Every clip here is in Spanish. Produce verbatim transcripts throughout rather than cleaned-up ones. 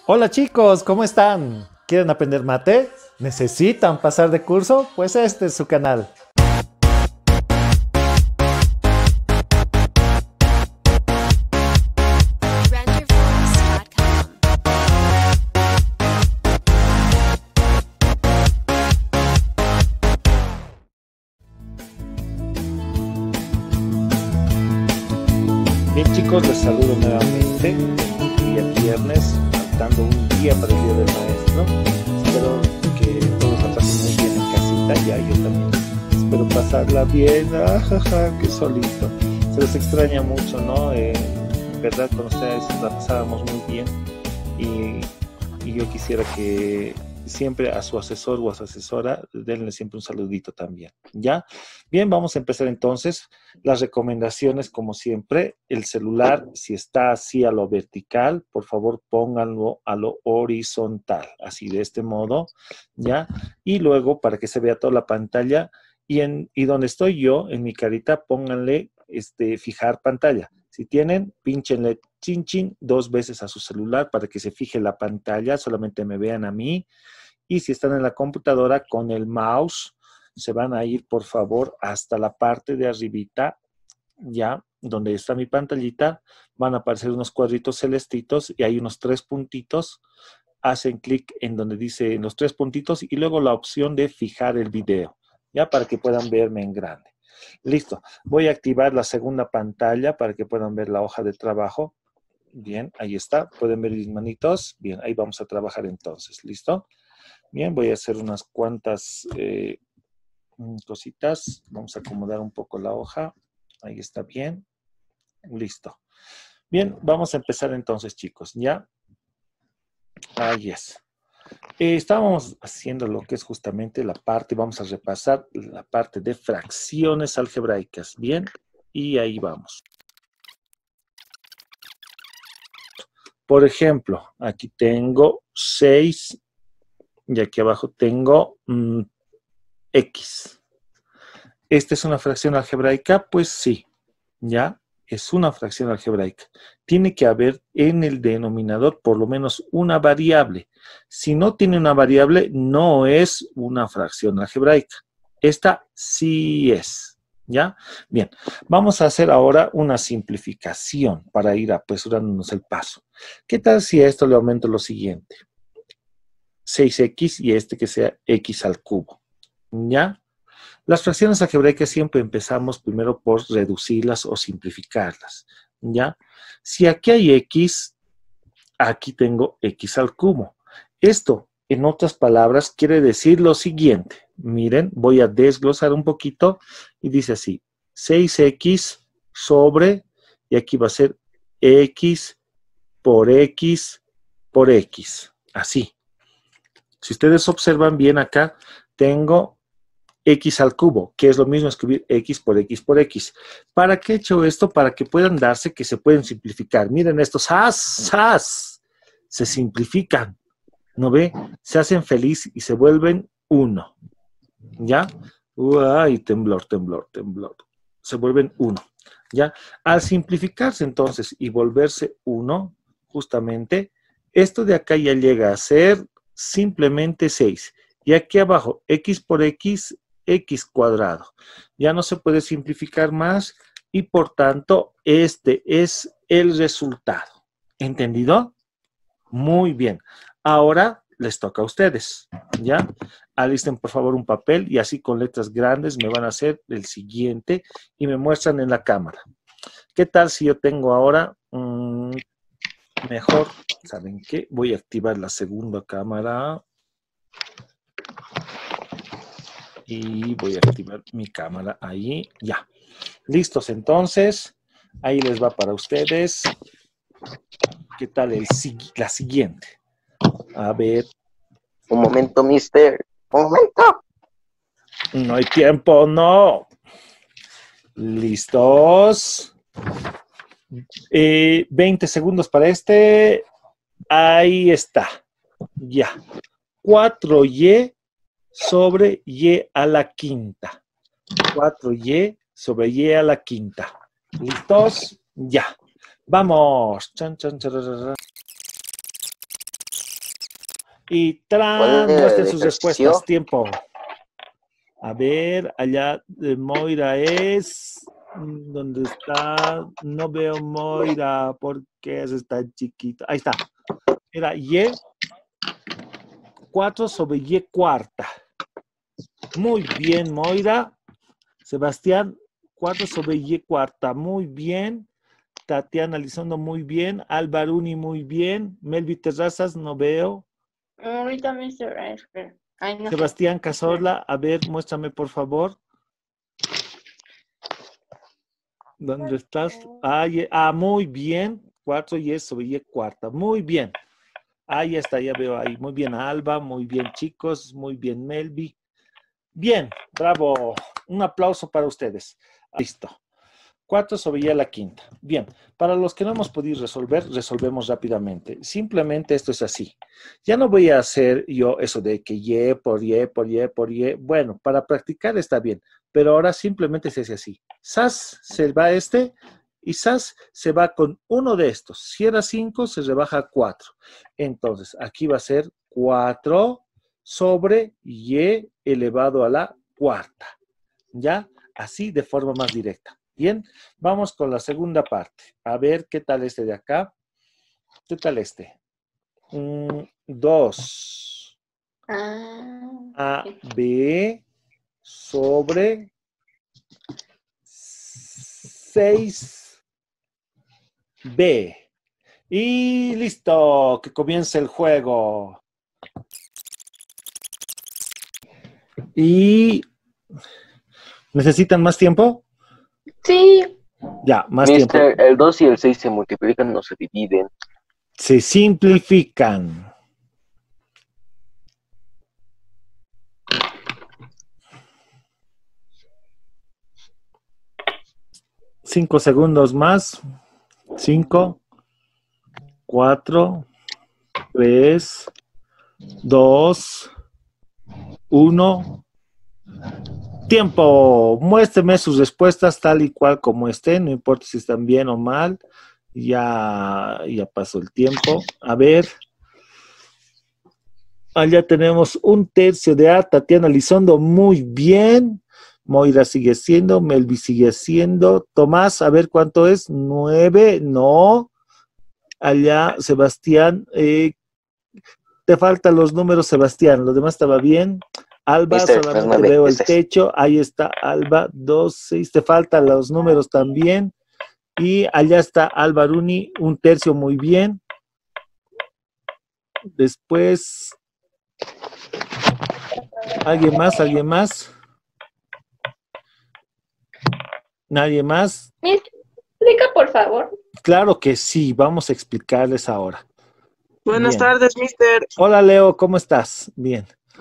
Hola chicos, ¿cómo están? ¿Quieren aprender mate? ¿Necesitan pasar de curso? Pues este es su canal. Bien chicos, les saludo nuevamente el día viernes, faltando un día para el Día del Maestro. Espero que todos la pasen muy bien en casita, ya yo también espero pasarla bien. Ajaja, qué solito. Se les extraña mucho, ¿no? Eh, en verdad con ustedes la pasábamos muy bien y, y yo quisiera que siempre a su asesor o a su asesora denle siempre un saludito también, ¿ya? Bien, vamos a empezar entonces. Las recomendaciones, como siempre, el celular, si está así a lo vertical, por favor pónganlo a lo horizontal, así de este modo, ¿ya? Y luego, para que se vea toda la pantalla, y, en, y donde estoy yo, en mi carita, pónganle este, fijar pantalla. Si tienen, pínchenle chin chin dos veces a su celular para que se fije la pantalla, solamente me vean a mí. Y si están en la computadora, con el mouse, se van a ir, por favor, hasta la parte de arribita, ya, donde está mi pantallita, van a aparecer unos cuadritos celestitos y hay unos tres puntitos. Hacen clic en donde dice en los tres puntitos y luego la opción de fijar el video, ya, para que puedan verme en grande. Listo. Voy a activar la segunda pantalla para que puedan ver la hoja de trabajo. Bien, ahí está. ¿Pueden ver mis manitos? Bien, ahí vamos a trabajar entonces. ¿Listo? Bien, voy a hacer unas cuantas eh, cositas. Vamos a acomodar un poco la hoja. Ahí está bien. Listo. Bien, vamos a empezar entonces, chicos. ¿Ya? Ahí es. Eh, estábamos haciendo lo que es justamente la parte, vamos a repasar la parte de fracciones algebraicas. Bien, y ahí vamos. Por ejemplo, aquí tengo seis y aquí abajo tengo mmm, X. ¿Esta es una fracción algebraica? Pues sí, ya es una fracción algebraica. Tiene que haber en el denominador por lo menos una variable. Si no tiene una variable, no es una fracción algebraica. Esta sí es, ¿ya? Bien, vamos a hacer ahora una simplificación para ir apresurándonos el paso. ¿Qué tal si a esto le aumento lo siguiente? seis equis y este que sea X al cubo, ¿ya? Las fracciones algebraicas siempre empezamos primero por reducirlas o simplificarlas, ¿ya? Si aquí hay X, aquí tengo X al cubo. Esto, en otras palabras, quiere decir lo siguiente. Miren, voy a desglosar un poquito y dice así, seis equis sobre, y aquí va a ser X por X por X, así. Si ustedes observan bien acá, tengo X al cubo, que es lo mismo escribir X por X por X. ¿Para qué he hecho esto? Para que puedan darse que se pueden simplificar. Miren estos as, as, se simplifican, ¿no ve? Se hacen feliz y se vuelven uno, ¿ya? Uy, temblor, temblor, temblor. Se vuelven uno, ¿ya? Al simplificarse entonces y volverse uno, justamente, esto de acá ya llega a ser simplemente seis. Y aquí abajo, X por X, X cuadrado. Ya no se puede simplificar más y por tanto este es el resultado. ¿Entendido? Muy bien. Ahora les toca a ustedes, ¿ya? Alisten por favor un papel y así con letras grandes me van a hacer el siguiente y me muestran en la cámara. ¿Qué tal si yo tengo ahora mmm, mejor? ¿Saben qué? Voy a activar la segunda cámara. Y voy a activar mi cámara ahí, ya. Listos, entonces, ahí les va para ustedes. ¿Qué tal el, la siguiente? A ver. Un momento, mister. Un momento. No hay tiempo, no. Listos. Eh, veinte segundos para este. Ahí está. Ya. cuatro y sobre y a la quinta. cuatro y sobre y a la quinta. ¿Listos? Ya. Vamos. Chan, chan, chan, chan. Y tran, ¿Cuál era muestren el sus ejercicio? respuestas. Tiempo. A ver, allá de Moira es... ¿Dónde está? No veo Moira. ¿Por qué es tan chiquita? Ahí está. Era Y cuatro sobre Y cuarta. Muy bien, Moira. Sebastián, cuatro sobre Y cuarta. Muy bien. Tatiana Elizondo, muy bien. Alvaruni, muy bien. Melvi Terrazas, no veo. Ahorita mister Ay, no Sebastián sé. Cazorla, a ver, muéstrame por favor. ¿Dónde estás? Ah, y- ah, muy bien. cuatro Y sobre Y cuarta. Muy bien. Ahí está, ya veo ahí. Muy bien, Alba. Muy bien, chicos. Muy bien, Melvi. Bien, bravo. Un aplauso para ustedes. Listo. cuatro sobre Y a la quinta. Bien, para los que no hemos podido resolver, resolvemos rápidamente. Simplemente esto es así. Ya no voy a hacer yo eso de que Y por Y, por Y, por Y. Bueno, para practicar está bien, pero ahora simplemente se hace así. Sas se va a este y Sas se va con uno de estos. Si era cinco, se rebaja a cuatro. Entonces, aquí va a ser cuatro sobre Y elevado a la cuarta. ¿Ya? Así de forma más directa. Bien, vamos con la segunda parte. A ver qué tal este de acá. ¿Qué tal este? dos Ah, A B sobre seis B. Y listo, que comience el juego. Y... ¿necesitan más tiempo? sí. Ya, más tiempo. mister, el dos y el seis se multiplican, no se dividen. Se simplifican. Cinco segundos más. Cinco, cuatro, tres, dos, uno. Tiempo. Muéstreme sus respuestas tal y cual como estén. No importa si están bien o mal. Ya, ya pasó el tiempo. A ver. Allá tenemos un tercio de A. Tatiana Lizondo, muy bien. Moira sigue siendo. Melvi sigue siendo. Tomás, a ver cuánto es. Nueve. No. Allá, Sebastián. Eh, te faltan los números, Sebastián. Lo demás estaba bien. Alba, mister, solamente nueve, veo el ese es. techo. Ahí está Alba. Dos, seis. Te faltan los números también. Y allá está Alvaruni. Un tercio muy bien. Después... ¿alguien más? ¿Alguien más? ¿Nadie más? Mister, explica, por favor. Claro que sí, vamos a explicarles ahora. Buenas Bien. tardes, mister. Hola, Leo, ¿cómo estás? Bien.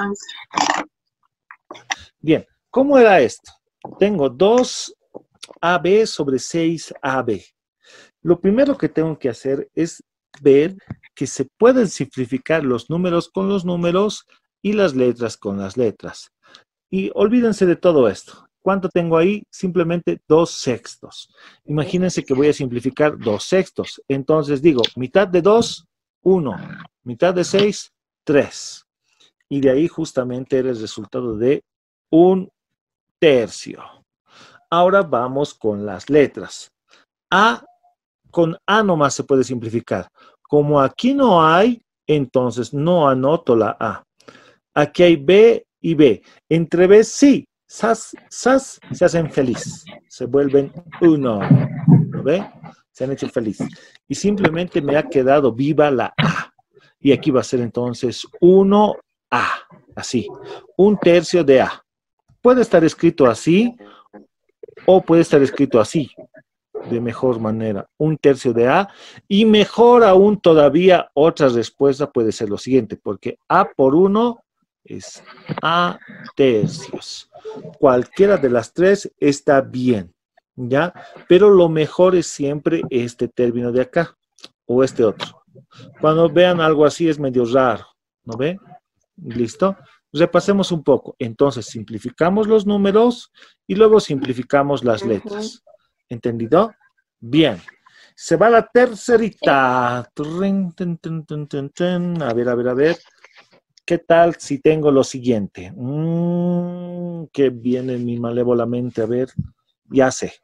Bien, ¿cómo era esto? Tengo dos A B sobre seis A B. Lo primero que tengo que hacer es ver que se pueden simplificar los números con los números y las letras con las letras. Y olvídense de todo esto. ¿Cuánto tengo ahí? Simplemente dos sextos. Imagínense que voy a simplificar dos sextos. Entonces digo, mitad de dos, uno. Mitad de seis, tres. Y de ahí justamente era el resultado de un tercio. Ahora vamos con las letras. A, con A nomás se puede simplificar. Como aquí no hay, entonces no anoto la A. Aquí hay B y B. Entre B, sí. Sas, sas, se hacen feliz. Se vuelven uno. ¿Lo ve? Se han hecho feliz. Y simplemente me ha quedado viva la A. Y aquí va a ser entonces uno A. Así. Un tercio de A. Puede estar escrito así o puede estar escrito así. De mejor manera. Un tercio de A. Y mejor aún todavía otra respuesta puede ser lo siguiente. Porque A por uno es A tercios. Cualquiera de las tres está bien, ¿ya? Pero lo mejor es siempre este término de acá o este otro. Cuando vean algo así es medio raro, ¿no ve? ¿Listo? Repasemos un poco. Entonces, simplificamos los números y luego simplificamos las letras. ¿Entendido? Bien. Se va la tercerita. A ver, a ver, a ver. ¿Qué tal si tengo lo siguiente? Mm, que viene en mi malévola mente, a ver, ya sé.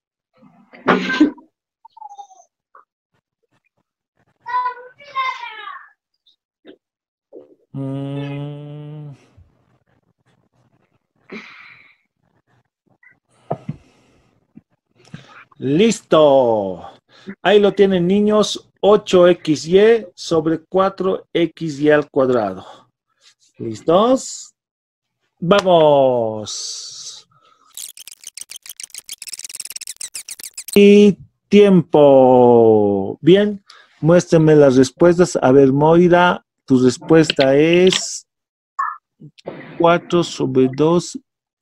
Mm. Listo. Ahí lo tienen, niños. ocho equis ye sobre cuatro equis ye al cuadrado. ¿Listos? ¡Vamos! Y tiempo. Bien, muéstrenme las respuestas. A ver, Moira, tu respuesta es cuatro sobre dos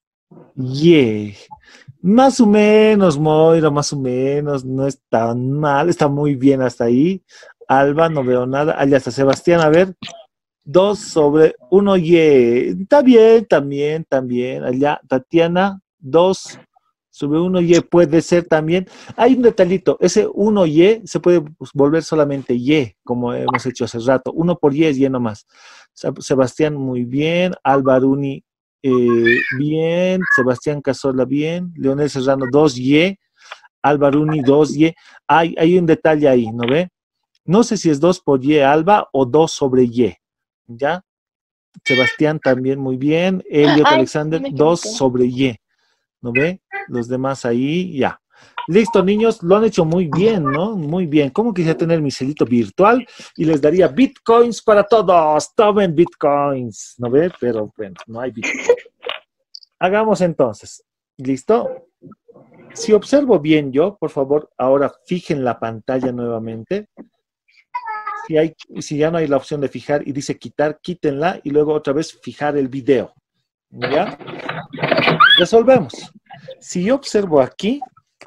ye. Más o menos, Moira, más o menos. No es tan mal. Está muy bien hasta ahí. Alba, no veo nada. Allá está Sebastián, a ver. dos sobre uno ye. Está bien, también, también. Allá, Tatiana, dos sobre uno ye puede ser también. Hay un detallito. Ese uno ye se puede volver solamente ye, como hemos hecho hace rato. uno por ye es ye nomás. Sebastián, muy bien. Albaruni, eh, bien. Sebastián Casola, bien. Leonel Serrano, dos ye. Albaruni, dos ye. Hay, hay un detalle ahí, ¿no ve? No sé si es dos por ye, Alba, o dos sobre ye. ¿Ya? Sebastián también muy bien. Elliot Ay, Alexander, me dos equivoqué. sobre Y. ¿No ve? Los demás ahí, ya. Listo, niños, lo han hecho muy bien, ¿no? Muy bien. ¿Cómo quisiera tener mi celito virtual? Y les daría bitcoins para todos. Tomen bitcoins, ¿no ve? Pero bueno, no hay bitcoin. Hagamos entonces. ¿Listo? Si observo bien yo, por favor, ahora fijen la pantalla nuevamente. Si, hay, si ya no hay la opción de fijar y dice quitar, quítenla y luego otra vez fijar el video. ¿Ya? Resolvemos. Si yo observo aquí,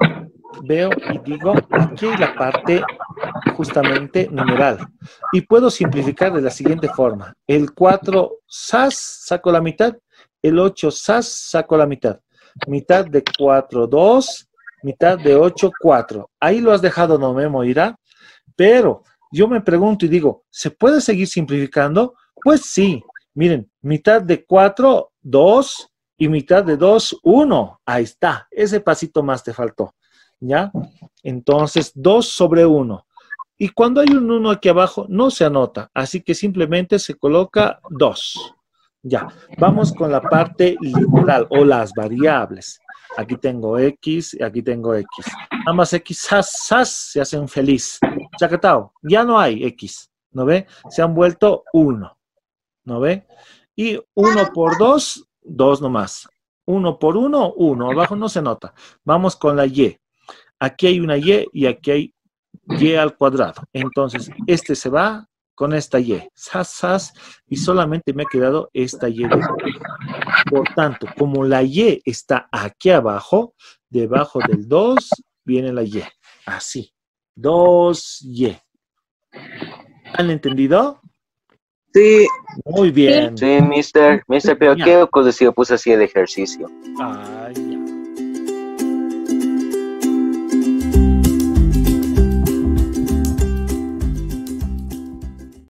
veo y digo, aquí hay la parte justamente numeral. Y puedo simplificar de la siguiente forma. El cuatro sas saco la mitad, el ocho sas saco la mitad. Mitad de cuatro, dos, mitad de ocho, cuatro. Ahí lo has dejado, no me morirá, pero yo me pregunto y digo, ¿se puede seguir simplificando? Pues sí. Miren, mitad de cuatro, dos, y mitad de dos, uno. Ahí está. Ese pasito más te faltó. ¿Ya? Entonces, dos sobre uno. Y cuando hay un uno aquí abajo, no se anota. Así que simplemente se coloca dos. Ya. Vamos con la parte literal o las variables. Aquí tengo X y aquí tengo X. Ambas X, sas, sas, se hacen feliz. Chacatao, ya no hay X, ¿no ve? Se han vuelto uno, ¿no ve? Y uno por dos, dos nomás. uno por uno, uno. Abajo no se nota. Vamos con la Y. Aquí hay una Y y aquí hay Y al cuadrado. Entonces, este se va con esta Y. Sas, sas, y solamente me ha quedado esta Y. De Por tanto, como la Y está aquí abajo, debajo del dos, viene la Y. Así. dos ye. ¿Han entendido? Sí. Muy bien. Sí, mister. Mister, pero Ya. ¿qué cosa si yo puse así de ejercicio? Ay,